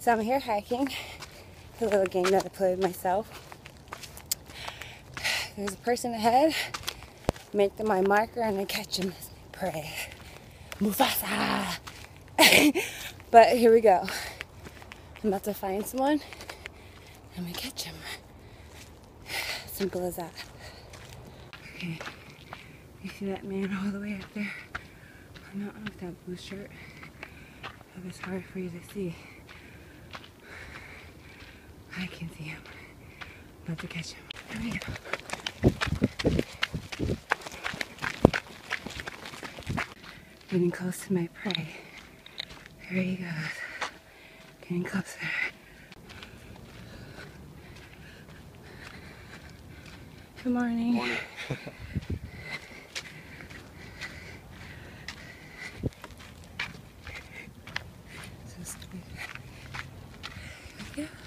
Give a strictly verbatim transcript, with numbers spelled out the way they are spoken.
So I'm here hiking. It's a little game that I play with myself. There's a person ahead. Make them my marker and I catch him as my prey. Mufasa! But here we go. I'm about to find someone. I'm gonna catch him. Simple as that. Okay. You see that man all the way up there? I'm not with that blue shirt. It's hard for you to see. I can see him. I'm about to catch him. Here we go. Getting close to my prey. There he goes. Getting closer. Good morning. Good morning. So stupid. Here we go.